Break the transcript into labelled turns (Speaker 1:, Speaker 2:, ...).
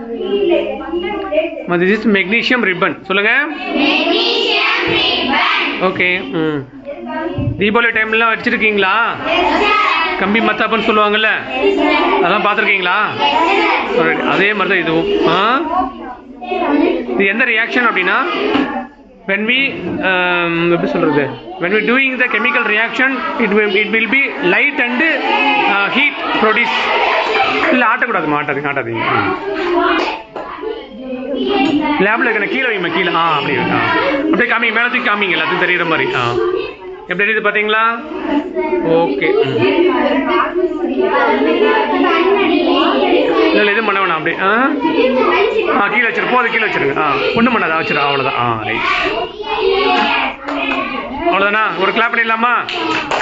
Speaker 1: This is magnesium ribbon. சொல்லுங்க. Okay. Deepavali டைம்ல வச்சிருக்கீங்களா? கம்பி மத்தாப்புன்னு சொல்லுவாங்கல்ல, அதெல்லாம் பார்த்துருக்கீங்களா? அதே மாதிரி தான் இதுவும். இது எந்த ரியாக்ஷன் அப்படின்னா, when we எப்படி சொல்றது, when we doing the chemical reaction, it will be light and heat produce. இல்ல ஆட்டக்கூடாது, ஆட்டாதீங்க. லேப்ல இருக்க கீழே வைமா, கீழே அப்படியே காமிங்க, மேலே தூக்கி காமிங்க, எல்லாத்தையும் தெரியுற மாதிரி. எப்படி தெரியுது பாத்தீங்களா? ஓகே. இல்லை எதுவும் பண்ண வேணாம், அப்படியே கீழே வச்சிரு, போது கீழே வச்சிருங்க. ஒன்றும் பண்ணாத, வச்சிரு, அவ்வளோதான். ரைட், அவ்வளோதானா? ஒரு கிளாப் பண்ணிடலாமா?